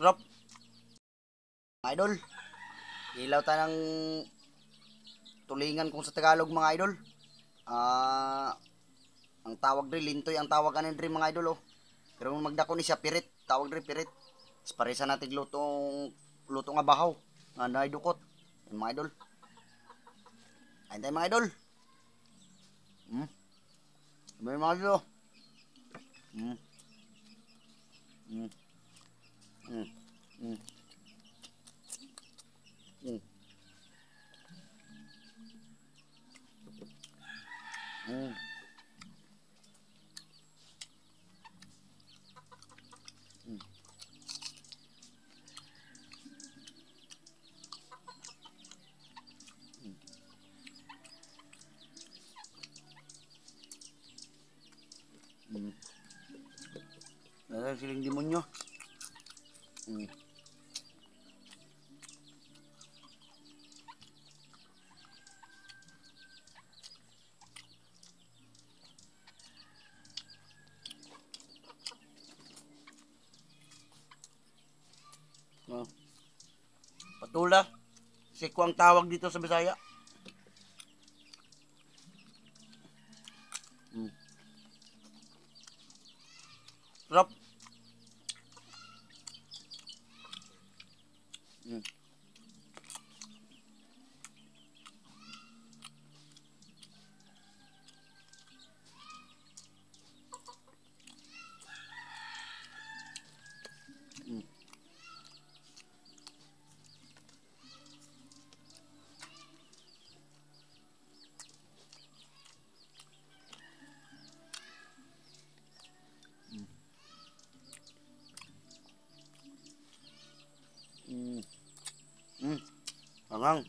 Rob, mga idol, ilaw tayo ng tulingan kung sa Tagalog mga idol. Ah, ang tawag diri lintoy ang tawag kanin diri mga idol oh. Pero magdako ni siya pirit, tawag diri pirit. Paresa natin luto nga bahaw. Nga naidukot. Yan, mga idol. Ayun tayo mga idol. Hmm. May mga idol oh. Hmm. Hmm. Hmm. Hmm. Hmm. Hmm. Hmm. Nasa siling demonyo. Hmm. Oh. Patula. Siko ang tawag dito sa Bisaya. Hmm. Rob. Hmm. Hmm. Hmm. Hmm. Angang.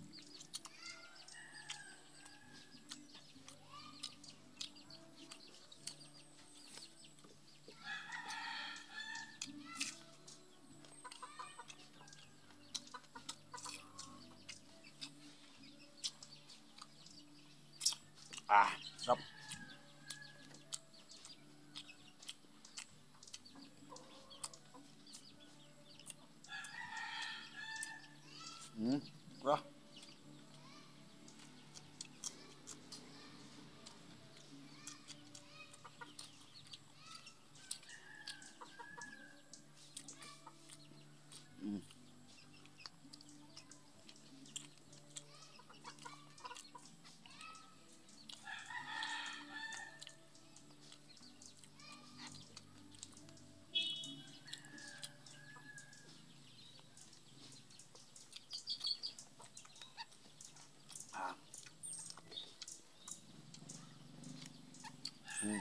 Ah, sarap. Hmm. Wah. Hmm. Ah. Hmm.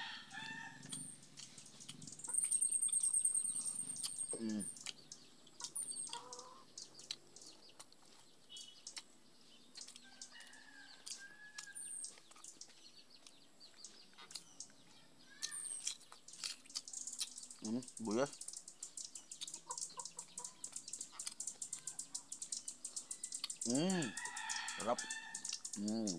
Hmm. Hmm. Buyas. Hmm. Sarap. Hmm.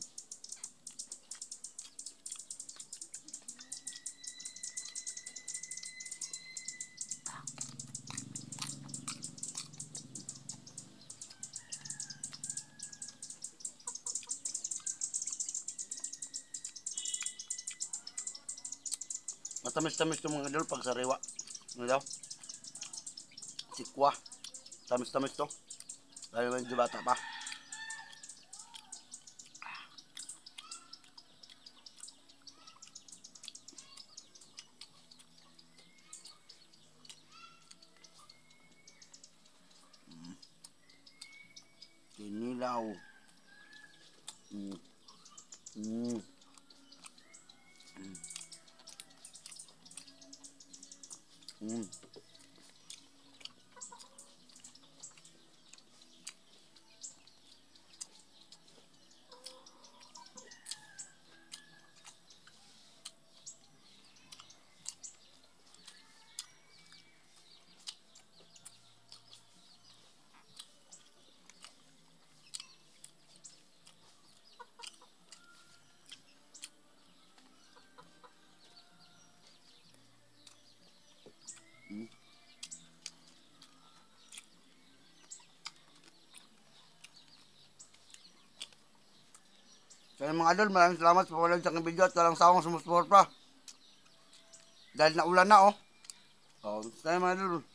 Matamis-tamis itong mga idol pag sariwa. Ano daw? Sikwa. Tamis-tamis to. Dahil medyo bata pa. Kinilaw. Hmm. Hmm. Hmm. Hmm. Sa mga idol, maraming salamat sa panonood sa aking video at walang sawang sumusuporta. Dahil naulan na oh. Oh, sa mga idol.